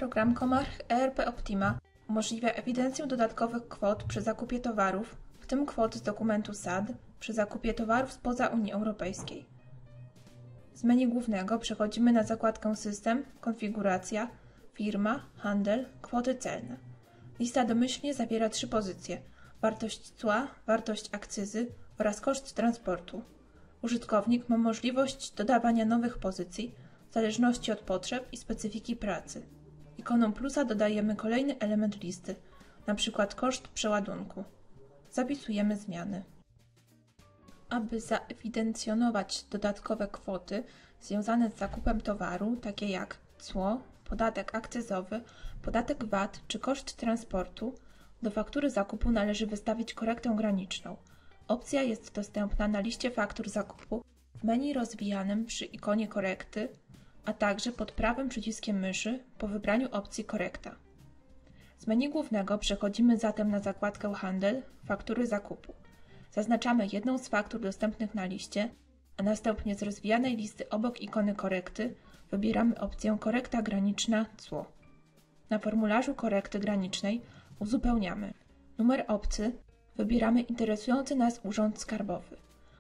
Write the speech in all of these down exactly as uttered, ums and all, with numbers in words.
Program Comarch E R P Optima umożliwia ewidencję dodatkowych kwot przy zakupie towarów, w tym kwot z dokumentu S A D, przy zakupie towarów spoza Unii Europejskiej. Z menu głównego przechodzimy na zakładkę System, Konfiguracja, Firma, Handel, Kwoty celne. Lista domyślnie zawiera trzy pozycje: wartość cła, wartość akcyzy oraz koszt transportu. Użytkownik ma możliwość dodawania nowych pozycji w zależności od potrzeb i specyfiki pracy. Ikoną plusa dodajemy kolejny element listy, np. koszt przeładunku. Zapisujemy zmiany. Aby zaewidencjonować dodatkowe kwoty związane z zakupem towaru, takie jak cło, podatek akcyzowy, podatek V A T czy koszt transportu, do faktury zakupu należy wystawić korektę graniczną. Opcja jest dostępna na liście faktur zakupu w menu rozwijanym przy ikonie korekty, a także pod prawym przyciskiem myszy po wybraniu opcji korekta. Z menu głównego przechodzimy zatem na zakładkę Handel, faktury zakupu. Zaznaczamy jedną z faktur dostępnych na liście, a następnie z rozwijanej listy obok ikony korekty wybieramy opcję korekta graniczna cło. Na formularzu korekty granicznej uzupełniamy numer obcy, wybieramy interesujący nas urząd skarbowy.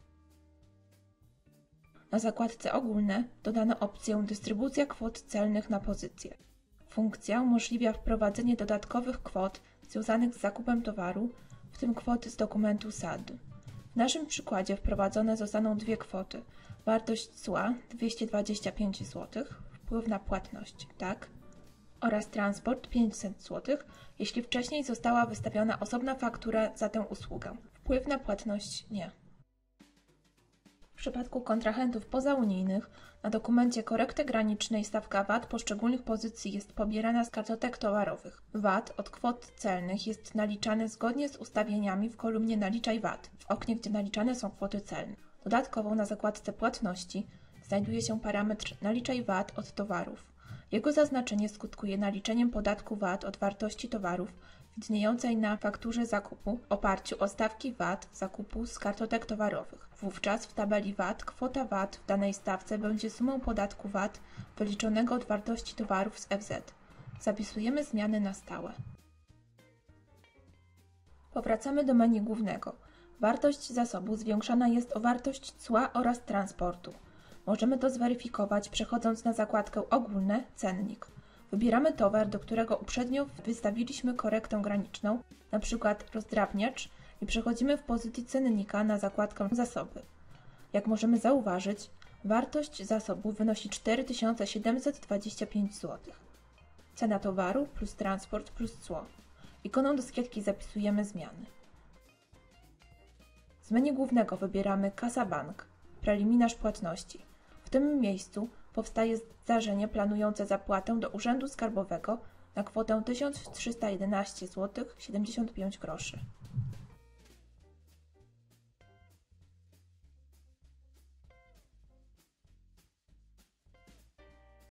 Na zakładce ogólne dodano opcję dystrybucja kwot celnych na pozycję. Funkcja umożliwia wprowadzenie dodatkowych kwot związanych z zakupem towaru, w tym kwoty z dokumentu S A D. W naszym przykładzie wprowadzone zostaną dwie kwoty: wartość cła dwieście dwadzieścia pięć złotych, wpływ na płatność tak, oraz transport pięćset złotych, jeśli wcześniej została wystawiona osobna faktura za tę usługę. Wpływ na płatność nie. W przypadku kontrahentów pozaunijnych na dokumencie korekty granicznej stawka V A T poszczególnych pozycji jest pobierana z kartotek towarowych. V A T od kwot celnych jest naliczany zgodnie z ustawieniami w kolumnie Naliczaj V A T, w oknie, gdzie naliczane są kwoty celne. Dodatkowo na zakładce Płatności znajduje się parametr Naliczaj V A T od towarów. Jego zaznaczenie skutkuje naliczeniem podatku V A T od wartości towarów widniejącej na fakturze zakupu w oparciu o stawki V A T zakupu z kartotek towarowych. Wówczas w tabeli V A T kwota V A T w danej stawce będzie sumą podatku V A T wyliczonego od wartości towarów z F Z. Zapisujemy zmiany na stałe. Powracamy do menu głównego. Wartość zasobu zwiększana jest o wartość cła oraz transportu. Możemy to zweryfikować przechodząc na zakładkę Ogólne – Cennik. Wybieramy towar, do którego uprzednio wystawiliśmy korektę graniczną, np. rozdrabniacz, i przechodzimy w pozycji cennika na zakładkę Zasoby. Jak możemy zauważyć, wartość zasobu wynosi cztery tysiące siedemset dwadzieścia pięć złotych. Cena towaru plus transport plus cło. Ikoną dyskietki zapisujemy zmiany. Z menu głównego wybieramy Kasa Bank, preliminarz płatności. W tym miejscu powstaje zdarzenie planujące zapłatę do Urzędu Skarbowego na kwotę tysiąc trzysta jedenaście złotych siedemdziesiąt pięć groszy.